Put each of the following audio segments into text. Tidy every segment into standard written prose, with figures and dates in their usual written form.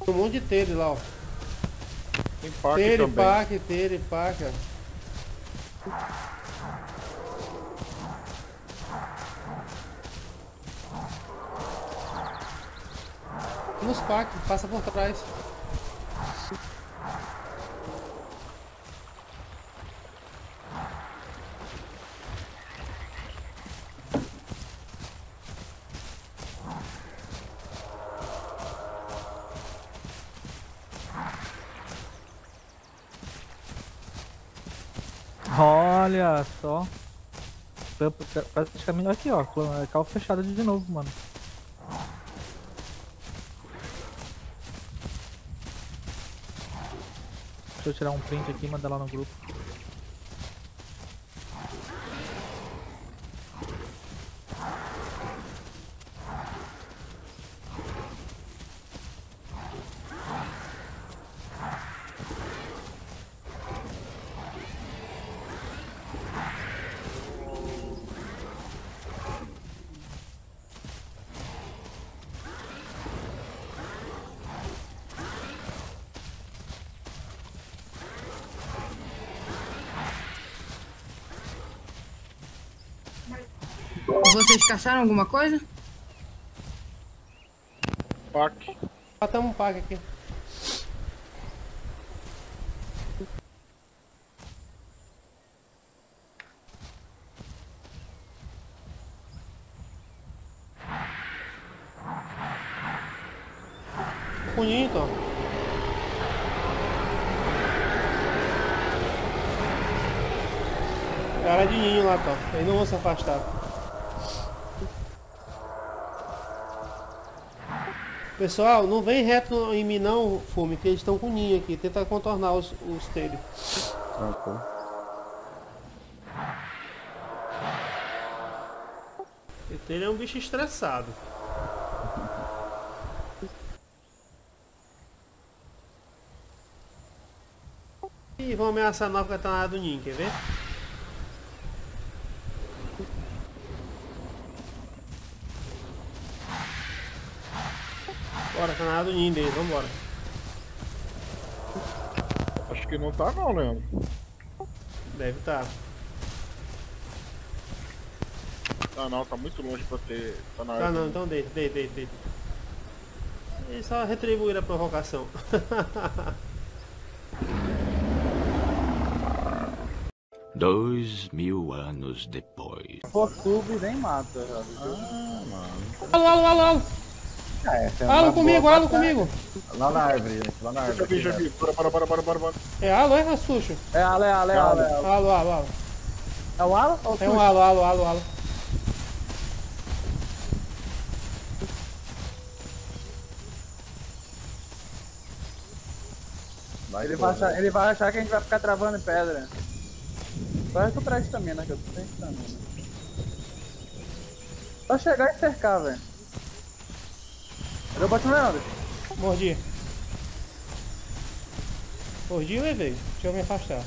Um monte de tele lá, ó. Tem pack também. Tele, paca. Nos packs, passa por trás. Olha só. Praticamente aqui, ó. Cal fechado de novo, mano. Deixa eu tirar um print aqui e mandar lá no grupo. Vocês caçaram alguma coisa? Pack. Matamos um pack aqui. Puninho, então. Cara de ninho lá, tá. Eles não vão se afastar. Pessoal, não vem reto em mim não, Fume, que eles estão com ninho aqui. Tenta contornar os telhos. Ok. O telho é um bicho estressado. Ih, vão ameaçar nós porque tá na área do ninho, quer ver? Bora, tá na área do ninho deles, vambora. Acho que não tá não, Leandro. Deve estar. Tá não, tá muito longe pra ter. Tá na Tá área. não, então deita. Eles só retribuíram a provocação. 2000 anos depois. For sub nem mata. Alô. Alô comigo. Lá na árvore, gente. Lá na árvore. Já vi. Bora. É alô, é Rassucho? É alô. Alô. É um alô? É um alô. Ele vai achar que a gente vai ficar travando em pedra. Vai recuperar estamina, que eu tô sem estamina. Só chegar e cercar, velho. Eu boto no Leandro. Mordi, eu levei. Deixa eu me afastar.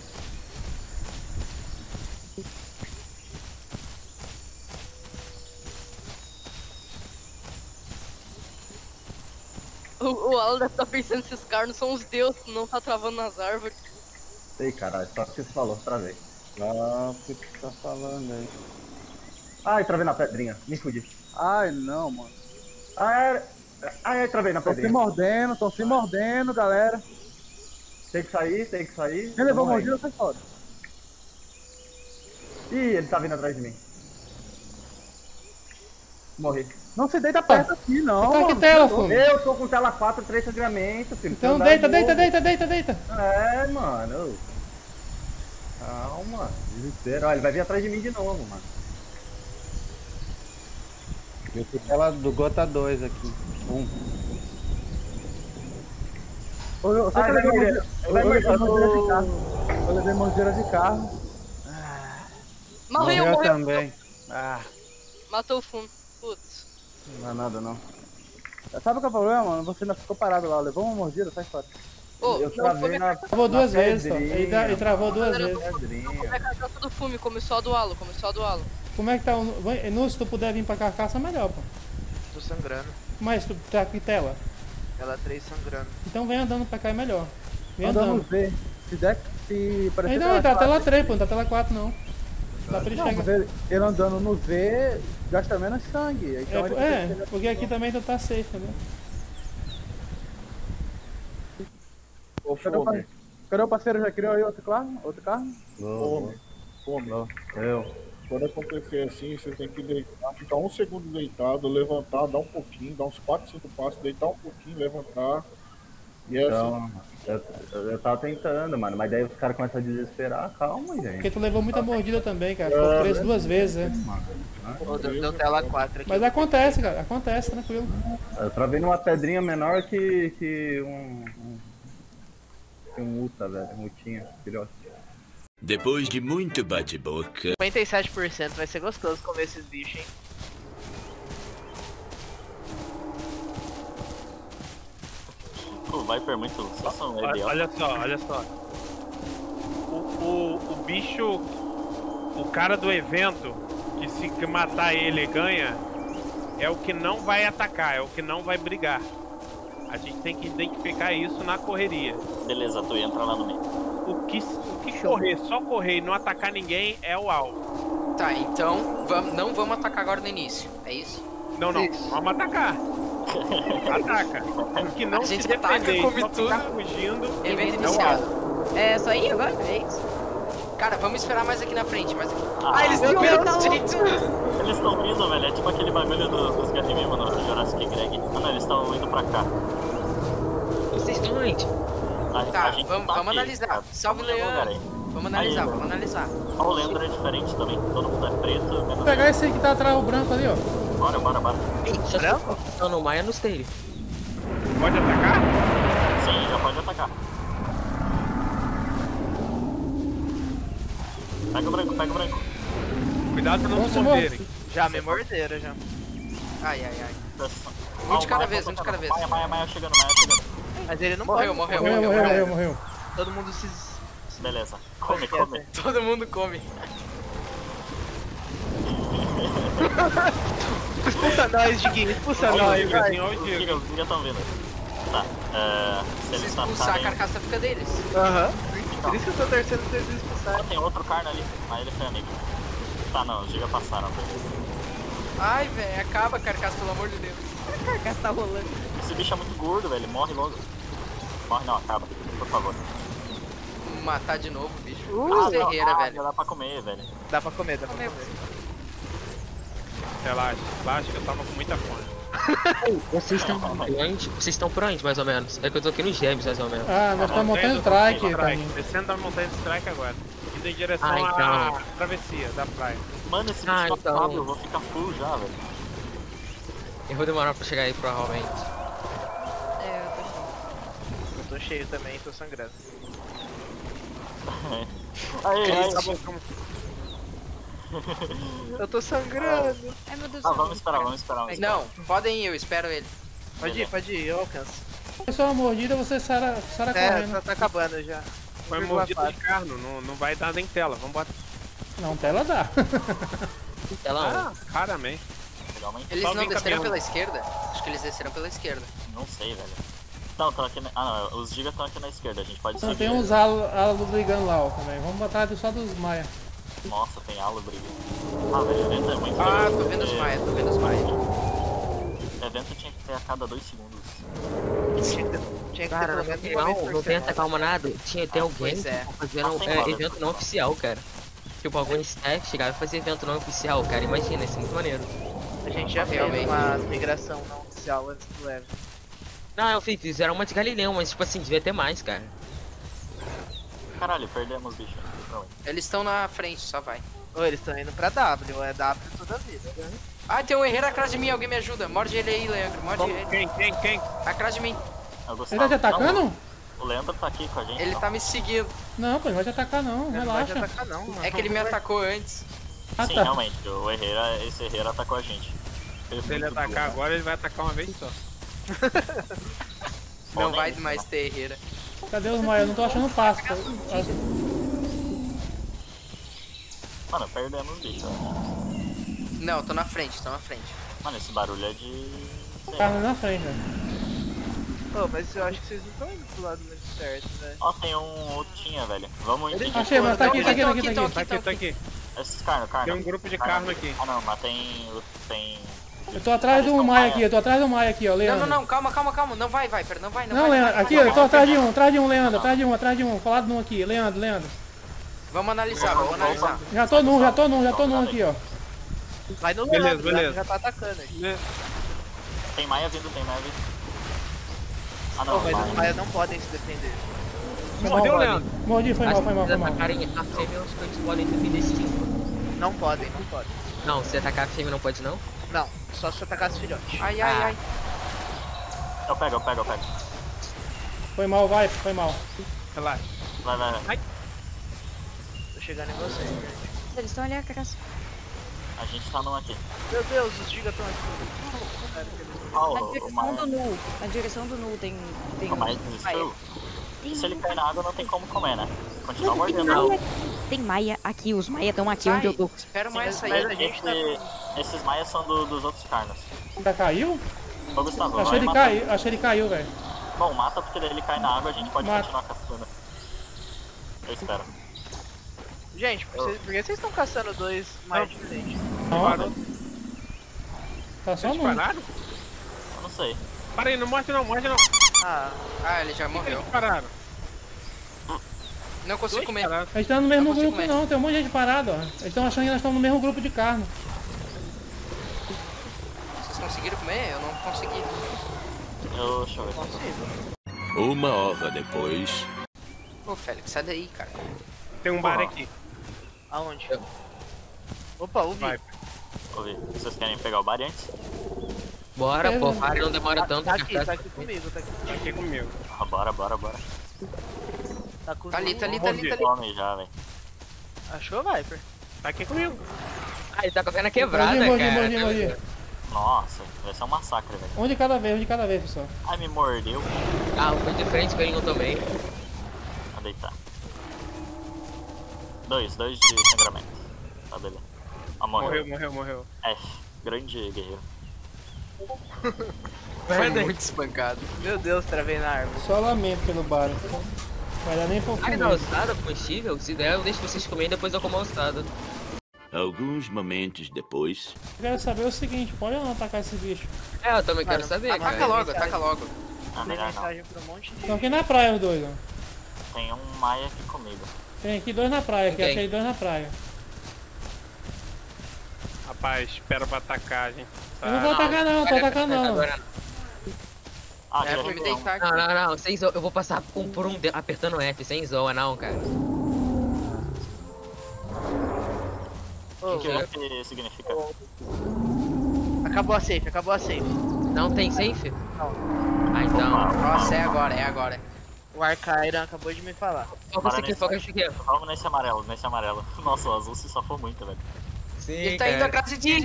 O Alan deve estar pensando se esses caras não são os deuses, não tá travando nas árvores. Ei, caralho, só que você falou, travei. Ah, o que tu tá falando aí? Ai, travei na pedrinha, me fudi. Ai, não, mano. Ai, travei na pedrinha. Tão se mordendo, galera. Tem que sair. Quem levou mordida, sai fora. Ih, ele tá vindo atrás de mim. Morri. Não se deita perto aqui, não. Tá que mano. tela, Fume? Eu tô com tela 4, 3 sangramento, filho. Então Você deita. anda É, mano. Calma, desespero. Olha, ele vai vir atrás de mim de novo, mano. Eu tô tela do Gota 2 aqui. Eu sei que eu levei mordida de carro. Morreu. Também. Ah, Matou o fumo. Putz. Não é nada, não. Sabe qual é o problema, mano? Você ainda ficou parado lá, levou uma mordida, sai fora. Ô, Eu travei na Travou duas vezes, ó. pedrinha, Ele travou duas vezes. pedrinha. Como é que a carcaça do fume? Começou a do halo. Como é que tá o... Se tu puder vir pra carcaça, melhor, pô. Tô sangrando. Mas tu tá com tela. Ela 3 sangrando. Então vem andando pra cá é melhor. Vem Andando andando. V. Se parecer. Aí não, ele tá tela 3, pô, não tá tela 4 não. Dá pra ele Não, mas chegar. ele andando no V gasta menos sangue. Então ele Porque aqui também tu tá safe, né? Ô, Fome. Cadê o parceiro? Já criou aí outro carro? Fome. Eu. Quando acontecer assim, você tem que deitar, ficar 1 segundo deitado, levantar, dar um pouquinho, dar uns 4, 5 passos, deitar um pouquinho, levantar. E é Então, assim. eu tava tentando, mano, mas daí os caras começam a desesperar. Calma, gente. Porque tu levou muita mordida também, cara. Ficou preso 2 vezes, né? Ô, deu tela 4 aqui. Mas acontece, cara. Acontece, tranquilo. Eu travei numa pedrinha menor que um Uta, velho. Um Utinha, filhote. Depois de muito bate-boca, 57%, vai ser gostoso comer esses bichos, hein? O Viper é muito sensação, é ideal. Olha só. O bicho, o cara do evento, que se matar ele ganha, é o que não vai atacar, é o que não vai brigar. A gente tem que identificar isso na correria. Beleza, tu entra lá no meio. O que correr, só correr e não atacar ninguém é o alvo. Tá, então não vamos atacar agora no início, é isso? Não, vamos atacar. Ataca. O que não A gente se defender, ataca, come só tudo. ficar fugindo, Evento é o iniciado. alvo. É só ir agora? É isso? Cara, vamos esperar mais aqui na frente, mais aqui. Eles estão gente. Eles estão vindo, velho. É tipo aquele bagulho dos Garimim, mano, do Jurassic Greg. Não, eles estão indo pra cá. Vocês estão onde? A gente vamos aqui, analisar. cara. Salve, Tamo em algum lugar Leandro. aí. Vamos analisar, Aí, vamos analisar. Ó, o Leandro é diferente também. Todo mundo é preto. Vou pegar esse aí que tá atrás, o branco ali, ó. Bora. Branco? Não, no Maia nos teve. Pode atacar? Sim, já pode atacar. Pega o branco. Cuidado pra não Vamos se morderem. Já me morderam, já. Ai. Um de cada vez, Maia chegando. Mas ele não morreu. Morreu. Todo mundo se... Beleza. Come. Todo mundo come. Expulsa nós, Diguinho. Expulsa nós, vai. Os Giga estão vindo. Tá. Se eles Expulsar a carcaça fica deles. Por isso que eu tô torcendo pra eles expulsarem. Tem outro carno ali, mas ele foi amigo. Tá, não, os Giga passaram. Ai, velho, acaba a carcaça, pelo amor de Deus. A carcaça tá rolando. Esse bicho é muito gordo, velho. Morre logo. Morre não, acaba. Por favor. Matar de novo, bicho. Ferreira, velho. Dá pra comer, velho. Dá pra comer. Relaxa que eu tava com muita fome. Vocês estão por onde, mais ou menos? É que eu tô aqui nos Gêmeos, mais ou menos. Nós estamos montando strike. Descendo da montanha de strike agora. Indo em direção então. à travessia da praia. Mano, esse bicho tá sábio, eu vou ficar full já, velho. Eu vou demorar pra chegar aí, provavelmente. Eu tô cheio também, tô sangrando. Aí. Eu tô sangrando. Ai, meu Deus. Vamos esperar. Não, podem ir, eu espero ele. Pode ir, eu alcanço. É só uma mordida, você sara correndo. Tá acabando já. Foi mordida de carno, não vai dar nem tela, vambora. Não, tela dá. Tela Claramente. Eles não desceram pela esquerda? Acho que eles desceram pela esquerda. Não sei, velho. Não, estão aqui não, os Giga estão aqui na esquerda, a gente pode seguir. Tem uns alos brigando lá, ó, também. Vamos botar só dos Maia. Nossa, tem alo brigando. Velho, o evento é muito legal. Tô vendo os Maia, O evento tinha que ter a cada 2 segundos. Tinha que cara, ter não tem atacar uma nada. Tem alguém fazendo evento não oficial, cara. Tipo, algum staff chegava e fazia evento não oficial, cara. Imagina, isso é muito maneiro. A gente já fez uma migração não oficial antes do evento. Não, fizeram uma de Galileu, mas tipo assim, devia ter mais, cara. Caralho, perdemos, bicho. Eles estão na frente, só vai. Eles estão indo pra W, é W toda a vida. Tem um herreiro atrás de mim, alguém me ajuda. Morde ele aí, Leandro, morde ele. Quem? Atrás de mim. Ele tá te atacando? Não, o Leandro tá aqui com a gente. Ele tá me seguindo. Não, pô, ele vai te atacar não, relaxa. Não vai te atacar não. É que ele me atacou antes. Sim, realmente, esse herreiro atacou a gente. Se ele atacar agora, ele vai atacar uma vez só. Não vai mais ter herreira. Cadê os Maia? Eu não tô achando passo. Mano, perdemos bicho. Não, tô na frente. Mano, esse barulho é de... Tá na frente, velho. Pô, mas eu acho que vocês não estão indo pro lado muito certo, velho. Ó, tem um outro velho. Vamos ir. Achei, mas tá aqui. Tá aqui. Esses carno. Tem um grupo de carno aqui. Ah não, mas tem... Eu tô atrás do Maia aqui, ó, Leandro. Não, calma. Não vai, Viper, não vai. Não, Leandro, aqui, eu tô atrás de um, Leandro, atrás de um, colado num aqui, Leandro. Vamos analisar. Já tô num aqui, ó. Vai no Beleza. Leandro, já tá atacando aí. Tem Maia vindo. Ah Pô, não, mas os Maia não podem se defender. Mordeu, Leandro. Mordi, foi mal. Atacarem a fêmea, os cães podem defender esse tipo. Não podem. Não, se atacar a fêmea não pode não? Não, só se atacar os filhotes. Ai. Eu pego. Foi mal. Relaxa. Vai. Tô chegando em vocês, gente. Eles estão ali atrás. A gente tá num aqui. Meu Deus, os gigas estão aqui. Na direção do Nu tem O Maia desistiu. Se ele cair na água não tem como comer, né? Continua mordendo. Tem Maia aqui, os Maia estão aqui onde eu tô. Espera o Maia sair. Mas a gente esses Maias são dos outros carnos. Já caiu? Ô Gustavo, Achei ele caiu, velho. Bom, mata porque daí ele cai na água, a gente pode continuar caçando. Eu espero. Gente, por que vocês estão caçando dois Maia diferentes? Não. Tá só um. Pararam? Eu não sei. Para aí, não morre não. Ah, ele já morreu. Eles pararam. Não consigo comer. Eles estão no mesmo grupo não, tem um monte de gente parado, ó. Eles estão achando que nós estamos no mesmo grupo de carne. Vocês conseguiram comer? Eu não consegui. Deixa eu ver. Uma hora depois. Ô, Félix, sai daí, cara. Tem um bar aqui. Aonde? Opa, ouvi. Vocês querem pegar o bar antes? Bora, pô, bar não demora tanto. Tá aqui comigo. Tá aqui comigo. Bora. Tá ali. Já, velho. Achou, Viper? Tá aqui comigo. Ah, ele tá com a perna quebrada, Mordi. Nossa, vai ser um massacre, velho. Um de cada vez, pessoal. Ai, me mordeu. Ah, foi de frente que ele não tomei. Vou deitar. Dois de sangramento. Tá, beleza. Ah, Morreu. F, grande guerreiro. Foi muito espancado. Meu Deus, travei na árvore. Só lamento pelo bar. Vai dar nem pra Ah, não, ostada, combustível? Se der, eu deixo vocês comerem e depois eu como a ostada. Alguns momentos depois. Eu quero saber o seguinte, pode ou não atacar esse bicho? Eu também quero saber, ataca cara. logo. Tem mensagem pra um monte de... Estão aqui na praia os dois, ó. Tem um Maia aqui comigo. Tem aqui dois na praia, que achei dois na praia. Rapaz, espera pra atacar, gente. Eu não vou atacar não, tô atacando não. Ah, é, vou me deitar aqui. Não, sem zoa. Eu vou passar por um apertando F, sem zoa não, cara. O que significa? Acabou a safe. Não tem safe? Não. Ah, então. Nossa, é agora. O Arcairan acabou de me falar. Foca esse aqui. Vamos nesse amarelo. Nossa, o azul se safou muito, velho. Sim, ele tá indo atrás de ti,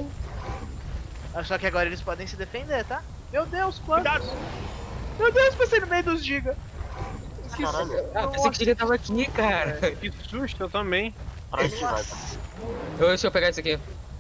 Só que agora eles podem se defender, tá? Meu Deus, quantos? Meu Deus, passei no meio dos giga. Pensei que o giga tava aqui, cara. Que susto, eu também. Deixa eu pegar isso aqui.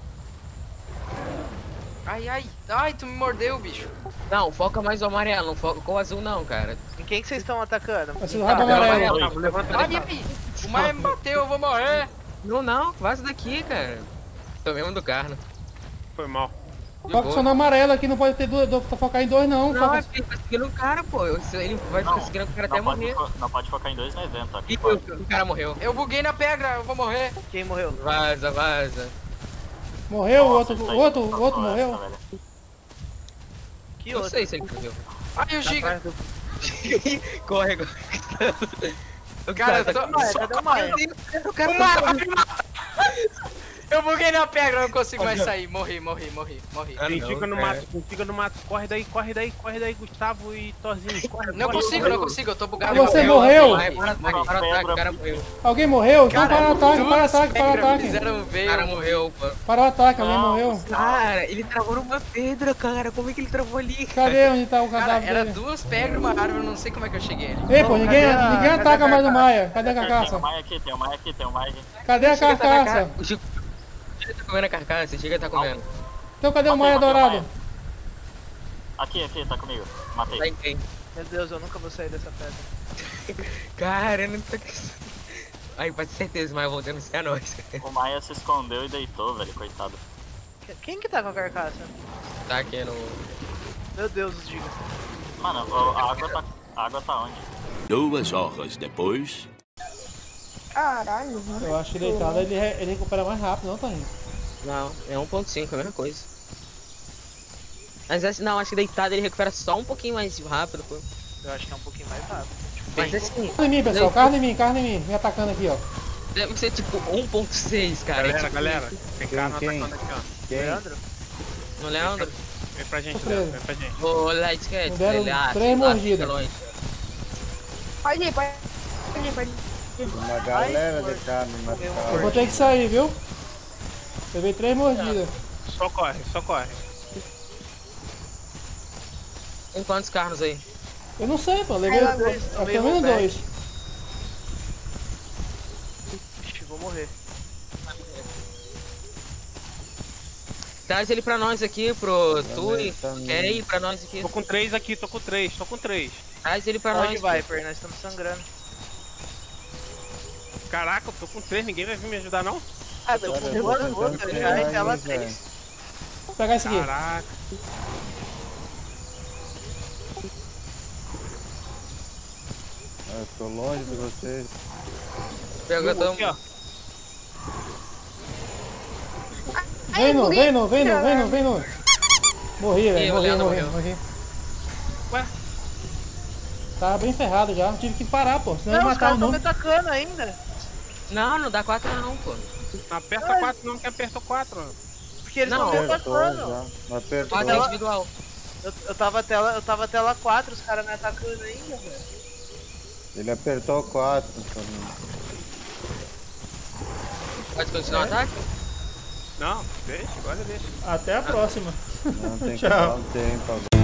Ai, tu me mordeu, bicho. Não, foca mais o amarelo, não foca com o azul não, cara. Em quem que vocês estão atacando? Esse rabo amarelo. Olha aí, o Maia me bateu, eu vou morrer. Não, vaza daqui, cara. Tô mesmo do carno. Foi mal. Foca só no amarelo aqui, não pode ter focar em dois não. Não, ele tá seguindo o cara, pô. Ele vai ficar seguindo o cara até morrer. Não pode focar em dois no evento aqui. O cara morreu. Eu buguei na pedra, eu vou morrer. Quem morreu? Vaza. Morreu, o outro morreu. Que eu outro? sei se ele morreu. Ai, o Giga. Corre. Cara, cadê o Maia? O cara vai me matar. Eu buguei na pedra, não consigo mais sair. Morri. Quem fica no mato, corre daí, Gustavo e Thorzinho. Não consigo, eu tô bugado. Você morreu? Para o ataque, o cara morreu. Alguém morreu? Então para o ataque. O cara morreu, pô. Para o ataque, alguém morreu. Cara, ele travou numa pedra, cara. Como é que ele travou ali? Cadê onde tá o cadáver Era dele? 2 pedras e uma árvore, eu não sei como é que eu cheguei ali. Ei, pô, ninguém ataca mais o Maia. Cadê a carcaça? Tem um Maia aqui. Cadê a carcaça? O Giga tá comendo a carcaça, o Giga tá comendo. Então cadê o Maia dourado? Aqui, tá comigo. Matei. Tá em quem? Meu Deus, eu nunca vou sair dessa pedra. Cara, eu não tô... Ai, pode ter certeza, mas voltando a nós. O Maia se escondeu e deitou, velho, coitado. Quem que tá com a carcaça? Tá aqui no... Meu Deus, os gigas. Mano, a água tá onde? 2 horas depois. Caralho, mano. Eu acho que deitado ele recupera mais rápido, não, Tarinho? Não, é 1.5, a mesma coisa. Mas não, acho que deitado ele recupera só um pouquinho mais rápido, pô. Eu acho que é um pouquinho mais rápido. Mas assim... Carne em mim, pessoal, carne em mim, me atacando aqui, ó. Deve ser tipo 1.6, cara. Galera, tipo... galera, tem carro Quem? atacando aqui, ó. Leandro? No Leandro? Vem pra gente, Tô Leandro, preso. vem pra gente. Ô, Light Cat, Me deram ele 3 mordidas. Pode ir. Uma galera de carne Eu vou ter que sair, viu? Levei 3 mordidas. Só corre. Tem quantos carros aí? Eu não sei, pô, levei pelo menos 2. Ixi, vou morrer. Traz ele pra nós aqui, pro Tui. Quer ir pra nós aqui? Tô com 3 aqui, tô com 3. Traz ele pra Pode, nós. Viper, nós estamos sangrando. Caraca, eu tô com 3, ninguém vai vir me ajudar não? Ah, eu tô com duas outras já, e ela 3. Vou pegar esse aqui. Caraca. Eu tô longe de vocês. Pega Aqui, ó. Vem no. Morri, velho, morri. Ué? Tava bem ferrado já, tive que parar, pô, senão eu Não, ia os matar caras o tão me mundo. atacando ainda. Não dá 4 não, pô. Não aperta 4 não, que apertou 4. Porque eles Não, estão me atacando. Apertou. 4 é individual. Eu tava tela 4, os caras me atacando ainda, velho. Ele apertou 4. Pode continuar o ataque? Não, deixa, agora deixa. Até a próxima. Não tem que Tchau. dar um tempo agora.